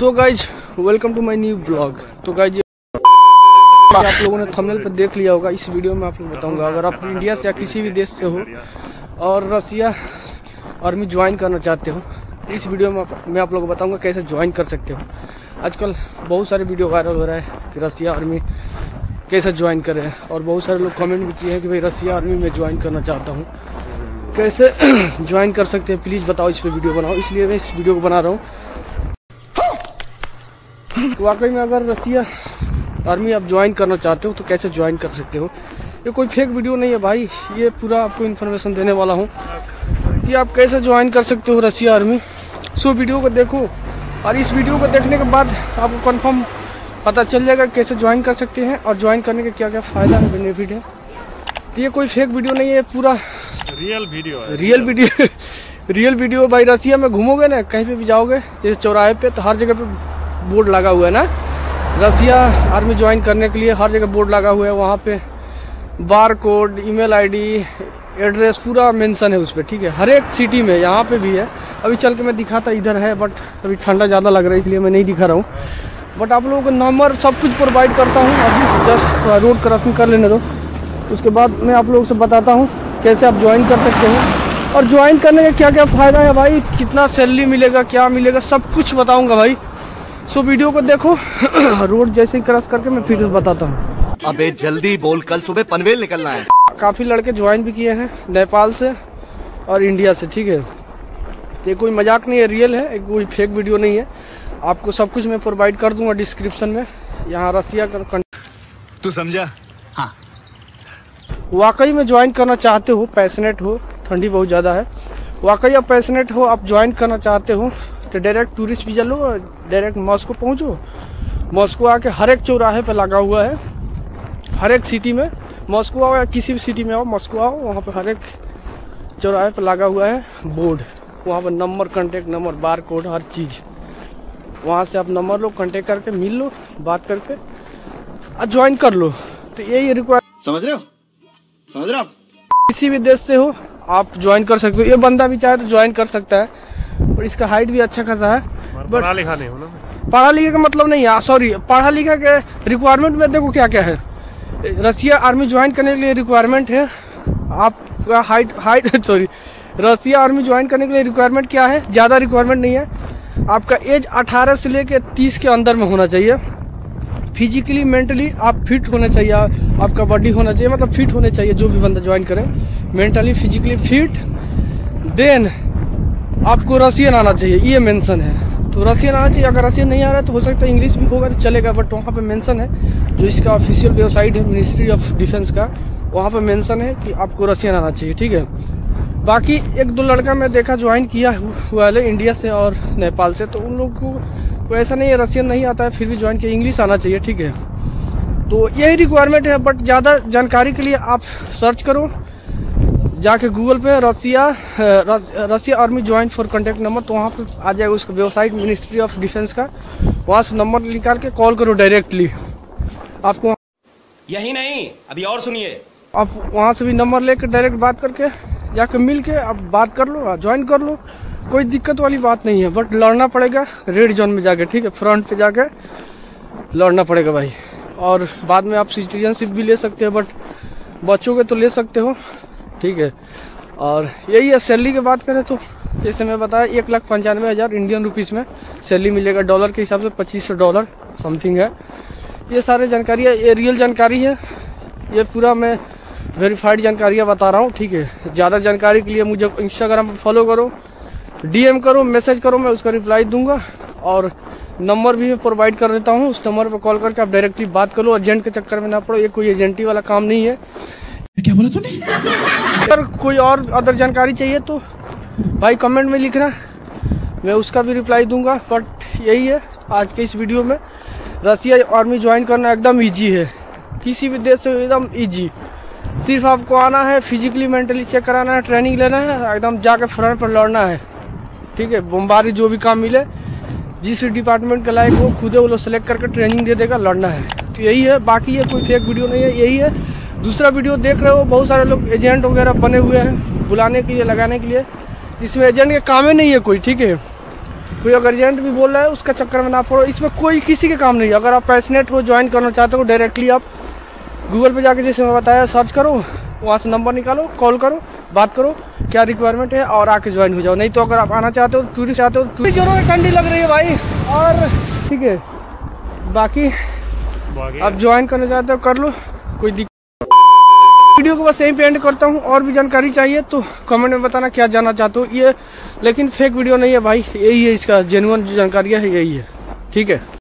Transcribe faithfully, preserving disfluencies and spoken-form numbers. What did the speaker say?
So guys welcome to my new blog. तो guys आप लोगों ने थंबनेल पर देख लिया होगा। इस वीडियो में आप लोग बताऊंगा, अगर आप इंडिया से या किसी भी देश से हो और रसिया आर्मी ज्वाइन करना चाहते हो तो इस वीडियो में मैं आप लोगों को बताऊंगा कैसे ज्वाइन कर सकते हो। आजकल बहुत सारे वीडियो वायरल हो रहा है कि रसिया आर्मी कैसे ज्वाइन करें, और बहुत सारे लोग कमेंट भी किए हैं कि भाई रसिया आर्मी में ज्वाइन करना चाहता हूँ, कैसे ज्वाइन कर सकते हैं, प्लीज़ बताओ, इस पर वीडियो बनाओ। इसलिए मैं इस वीडियो को बना रहा हूँ। तो वाकई में अगर रसिया आर्मी आप ज्वाइन करना चाहते हो तो कैसे ज्वाइन कर सकते हो। ये कोई फेक वीडियो नहीं है भाई, ये पूरा आपको इन्फॉर्मेशन देने वाला हूँ कि आप कैसे ज्वाइन कर सकते हो रसिया आर्मी। सो वीडियो को देखो, और इस वीडियो को देखने के बाद आपको कंफर्म पता चल जाएगा कैसे ज्वाइन कर सकते हैं और ज्वाइन करने का क्या क्या फ़ायदा है, बेनिफिट है। तो ये कोई फेक वीडियो नहीं है, पूरा रियल वीडियो है। रियल वीडियो रियल वीडियो भाई। रसिया में घूमोगे ना, कहीं पे भी जाओगे, जैसे चौराहे पे, तो हर जगह पे बोर्ड लगा हुआ है ना, रसिया आर्मी ज्वाइन करने के लिए हर जगह बोर्ड लगा हुआ है। वहाँ पे bar code, email ID, address पूरा मेंशन है उस पर, ठीक है, हर एक सिटी में। यहाँ पे भी है, अभी चल के मैं दिखाता इधर है, बट अभी ठंडा ज़्यादा लग रहा है इसलिए मैं नहीं दिखा रहा हूँ। बट आप लोगों को नंबर सब कुछ प्रोवाइड करता हूँ। अभी जस्ट रोड क्रॉसिंग कर लेने दो, उसके बाद मैं आप लोगों से बताता हूँ कैसे आप ज्वाइन कर सकते हो और ज्वाइन करने का क्या क्या फ़ायदा है भाई, कितना सैलरी मिलेगा, क्या मिलेगा, सब कुछ बताऊँगा भाई। सो वीडियो को देखो। रोड जैसे ही क्रॉस करके मैं फिर बताता हूँ। अबे जल्दी बोल, कल सुबह पनवेल निकलना है। काफ़ी लड़के ज्वाइन भी किए हैं नेपाल से और इंडिया से, ठीक है। ये कोई मजाक नहीं है, रियल है, कोई फेक वीडियो नहीं है। आपको सब कुछ मैं प्रोवाइड कर दूंगा डिस्क्रिप्शन में। यहाँ रसिया का तू समझा? हाँ। वाकई में ज्वाइन करना चाहते हो, पैशनेट हो, ठंडी बहुत ज़्यादा है, वाकई आप पैशनेट हो, आप ज्वाइन करना चाहते हो तो डायरेक्ट टूरिस्ट वीज़ा लो, डायरेक्ट मॉस्को पहुँचो। मॉस्को आके हर एक चौराहे पे लगा हुआ है, हर एक सिटी में। मॉस्को आओ या किसी भी सिटी में आओ, मॉस्को आओ, वहाँ पे हर एक चौराहे पे लगा हुआ है बोर्ड। वहाँ पर number, contact number, bar code, हर चीज़। वहाँ से आप नंबर लो, कांटेक्ट करके मिल लो, बात करके और ज्वाइन कर लो। तो यही रिक्वायर, समझ रहे हो समझ रहे हो आप? किसी भी देश से हो आप ज्वाइन कर सकते हो। ये बंदा भी चाहे तो ज्वाइन कर सकता है, और इसका हाइट भी अच्छा खासा है। पढ़ा लिखा नहीं हो ना। पढ़ा लिखा का मतलब नहीं है, सॉरी, पढ़ा लिखा के रिक्वायरमेंट में देखो क्या क्या है। रसिया आर्मी ज्वाइन करने के लिए रिक्वायरमेंट है आपका height height sorry Russia army join करने के लिए रिक्वायरमेंट क्या है, ज़्यादा रिक्वायरमेंट नहीं है। आपका एज अठारह से लेके तीस के अंदर में होना चाहिए। फिजिकली मेंटली आप फिट होना चाहिए, आपका बॉडी होना चाहिए, मतलब फिट होने चाहिए जो भी बंदा ज्वाइन करे, मेंटली फिजिकली फिट। देन आपको रसियन आना चाहिए, ये मेंशन है। तो रसियन आना चाहिए। अगर रसियन नहीं आ रहा है तो हो सकता है इंग्लिश भी होगा तो चलेगा, बट वहाँ पे मेंशन है, जो इसका ऑफिशियल वेबसाइट है मिनिस्ट्री ऑफ डिफेंस का, वहाँ पे मेंशन है कि आपको रसियन आना चाहिए, ठीक है। बाकी एक दो लड़का मैं देखा ज्वाइन किया हुआ है इंडिया से और नेपाल से, तो उन लोग को कोई ऐसा नहीं है रसियन नहीं आता है फिर भी ज्वाइन किया, इंग्लिश आना चाहिए, ठीक है। तो यही रिक्वायरमेंट है। बट ज़्यादा जानकारी के लिए आप सर्च करो जाके गूगल पे रसिया रस, Russia army join for contact number, तो वहाँ पे आ जाएगा उसका वेबसाइट मिनिस्ट्री ऑफ डिफेंस का। वहाँ से नंबर निकाल के कॉल करो डायरेक्टली। आपको यही नहीं, अभी और सुनिए, आप वहाँ से भी नंबर लेकर डायरेक्ट बात करके जाके मिल के आप बात कर लो, ज्वाइन कर लो, कोई दिक्कत वाली बात नहीं है। बट लड़ना पड़ेगा रेड जोन में जाके, ठीक है, फ्रंट पे जाके लड़ना पड़ेगा भाई। और बाद में आप सिटीजनशिप भी ले सकते हो, बट बच्चों तो ले सकते हो, ठीक है। और यही है। सैलरी की बात करें तो जैसे मैं बताया, एक लाख पंचानवे हज़ार इंडियन रुपीज़ में सैलरी मिलेगा। डॉलर के हिसाब से पच्चीस सौ डॉलर समथिंग है। ये सारे जानकारी है, ये रियल जानकारी है, ये पूरा मैं वेरीफाइड जानकारियाँ बता रहा हूँ, ठीक है। ज़्यादा जानकारी के लिए मुझे इंस्टाग्राम पर फॉलो करो, डीएम करो, मैसेज करो, मैं उसका रिप्लाई दूंगा। और नंबर भी मैं प्रोवाइड कर देता हूँ, उस नंबर पर कॉल करके आप डायरेक्टली बात करो। एजेंट के चक्कर में ना पड़ो, ये कोई एजेंटी वाला काम नहीं है। क्या बोला तूने? अगर कोई और अदर जानकारी चाहिए तो भाई कमेंट में लिखना, मैं उसका भी रिप्लाई दूंगा। बट यही है आज के इस वीडियो में, रसिया आर्मी ज्वाइन करना एकदम इजी है, किसी भी देश से एकदम इजी। सिर्फ आपको आना है, फिजिकली मेंटली चेक कराना है, ट्रेनिंग लेना है, एकदम जाके फ्रंट पर लड़ना है, ठीक है। बमबारी जो भी काम मिले, जिस डिपार्टमेंट के लायक वो खुद है, वो लोग सेलेक्ट करके ट्रेनिंग दे देगा, लड़ना है। तो यही है, बाकी ये कोई फेक वीडियो नहीं है, यही है। दूसरा वीडियो देख रहे हो, बहुत सारे लोग एजेंट वगैरह बने हुए हैं बुलाने के लिए, लगाने के लिए, इसमें एजेंट के काम ही नहीं है कोई, ठीक है। कोई अगर एजेंट भी बोल रहा है उसका चक्कर में ना पड़ो। इसमें कोई किसी के काम नहीं है। अगर आप पैशनेट हो, ज्वाइन करना चाहते हो, डायरेक्टली आप गूगल पे जाके जैसे मैं बताया सर्च करो, वहाँ से नंबर निकालो, कॉल करो, बात करो क्या रिक्वायरमेंट है और आके ज्वाइन हो जाओ। नहीं तो अगर आप आना चाहते हो, टूरिस्ट चाहते हो, टूरिस्ट जरूर ठंडी लग रही है भाई। और ठीक है, बाकी आप ज्वाइन करना चाहते हो कर लो, कोई दिक्कत। वीडियो को बस यहीं पे एंड करता हूँ। और भी जानकारी चाहिए तो कमेंट में बताना क्या जानना चाहते हो। ये लेकिन फेक वीडियो नहीं है भाई, यही है, इसका जेन्युइन जो जानकारी है यही है। ठीक है।